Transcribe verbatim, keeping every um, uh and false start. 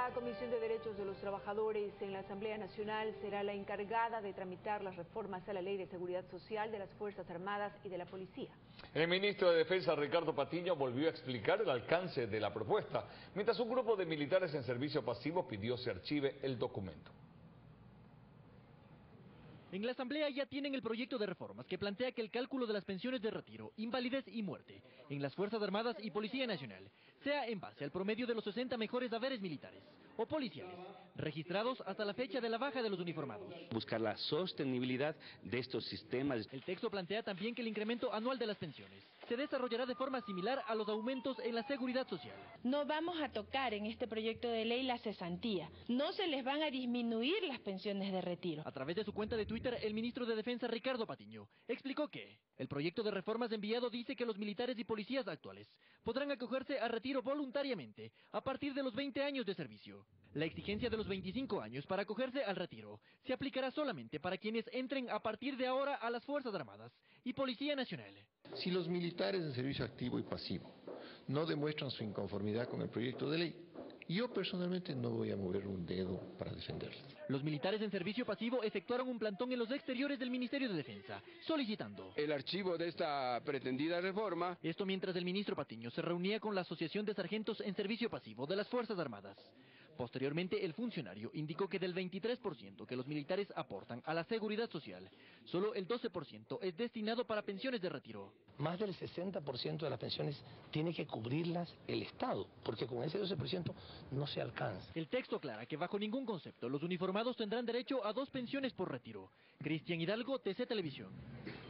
La Comisión de Derechos de los Trabajadores en la Asamblea Nacional será la encargada de tramitar las reformas a la Ley de Seguridad Social de las Fuerzas Armadas y de la Policía. El ministro de Defensa, Ricardo Patiño, volvió a explicar el alcance de la propuesta, mientras un grupo de militares en servicio pasivo pidió se archive el documento. En la Asamblea ya tienen el proyecto de reformas que plantea que el cálculo de las pensiones de retiro, invalidez y muerte en las Fuerzas Armadas y Policía Nacional sea en base al promedio de los sesenta mejores haberes militares o policiales registrados hasta la fecha de la baja de los uniformados. Buscar la sostenibilidad de estos sistemas. El texto plantea también que el incremento anual de las pensiones se desarrollará de forma similar a los aumentos en la seguridad social. No vamos a tocar en este proyecto de ley la cesantía. No se les van a disminuir las pensiones de retiro. A través de su cuenta de Twitter, el ministro de Defensa, Ricardo Patiño, explicó que el proyecto de reformas enviado dice que los militares y policías actuales podrán acogerse a retiro voluntariamente a partir de los veinte años de servicio. La exigencia de los veinticinco años para acogerse al retiro se aplicará solamente para quienes entren a partir de ahora a las Fuerzas Armadas y Policía Nacional. Si los militares de servicio activo y pasivo no demuestran su inconformidad con el proyecto de ley, yo personalmente no voy a mover un dedo para defenderlos. Los militares en servicio pasivo efectuaron un plantón en los exteriores del Ministerio de Defensa, solicitando el archivo de esta pretendida reforma. Esto mientras el ministro Patiño se reunía con la Asociación de Sargentos en Servicio Pasivo de las Fuerzas Armadas. Posteriormente, el funcionario indicó que del veintitrés por ciento que los militares aportan a la seguridad social, solo el doce por ciento es destinado para pensiones de retiro. Más del sesenta por ciento de las pensiones tiene que cubrirlas el Estado, porque con ese doce por ciento no se alcanza. El texto aclara que bajo ningún concepto los uniformados tendrán derecho a dos pensiones por retiro. Cristian Hidalgo, T C Televisión.